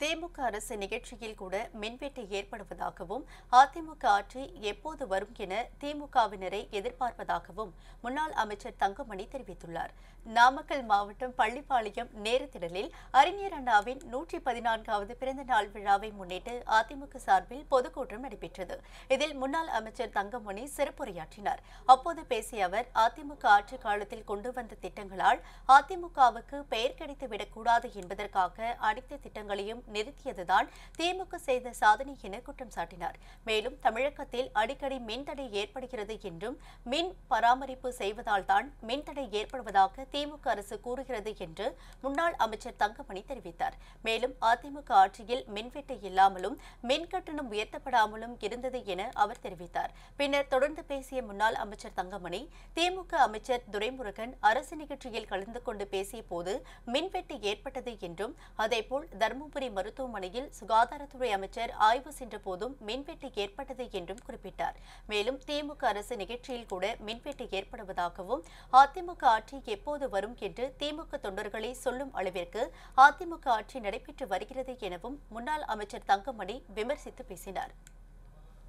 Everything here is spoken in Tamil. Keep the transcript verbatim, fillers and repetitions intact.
திமுக அரசு நிகழ்ச்சியில் கூட மின்வெட்டு ஏற்படுவதாகவும் அதிமுக ஆட்சி எப்போது வரும் என திமுகவினரை எதிர்பார்ப்பதாகவும் முன்னாள் அமைச்சர் தங்கமணி தெரிவித்துள்ளார். நாமக்கல் மாவட்டம் பள்ளிப்பாளையம் நேருத்திடலில் அறிஞர் அண்ணாவின் நூற்றி பதினான்காவது பிறந்த நாள் விழாவை முன்னிட்டு அதிமுக சார்பில் பொதுக்கூட்டம் நடைபெற்றது. இதில் முன்னாள் அமைச்சர் தங்கமணி சிறப்புரையாற்றினார். அப்போது பேசிய அவர், அதிமுக ஆட்சி காலத்தில் கொண்டு வந்த திட்டங்களால் அதிமுகவுக்கு பெயர் கிடைத்துவிடக்கூடாது என்பதற்காக அனைத்து திட்டங்களையும் நிறுத்தியதுதான் திமுக செய்த சாதனை என குற்றம் சாட்டினார். மேலும் தமிழகத்தில் அடிக்கடி மின்தடை ஏற்படுகிறது என்றும் மின் பராமரிப்பு செய்வதால் தான் மின்தடை ஏற்படுவதாக திமுக அரசு கூறுகிறது என்று முன்னாள் அமைச்சர் தங்கமணி தெரிவித்தார். மேலும் அதிமுக ஆட்சியில் மின்வெட்டு இல்லாமலும் மின் கட்டணம் உயர்த்தப்படாமலும் இருந்தது என அவர் தெரிவித்தார். பின்னர் தொடர்ந்து பேசிய முன்னாள் அமைச்சர் தங்கமணி, திமுக அமைச்சர் துரைமுருகன் அரசு நிகழ்ச்சியில் கலந்து கொண்டு பேசிய போது மின்வெட்டு ஏற்பட்டது என்றும், அதேபோல் தருமபுரி மருத்துவமனையில் சுகாதாரத்துறை அமைச்சர் ஆய்வு சென்ற போதும் மின்வெட்டு ஏற்பட்டது என்றும் குறிப்பிட்டார். மேலும் திமுக அரசு நிகழ்ச்சியில் கூட மின்வெட்டு ஏற்படுவதாகவும், அதிமுக ஆட்சி எப்போது வரும் என்று திமுக தொண்டர்களை சொல்லும் அளவிற்கு அதிமுக ஆட்சி நடைபெற்று வருகிறது எனவும் முன்னாள் அமைச்சர் தங்கமணி விமர்சித்து பேசினார்.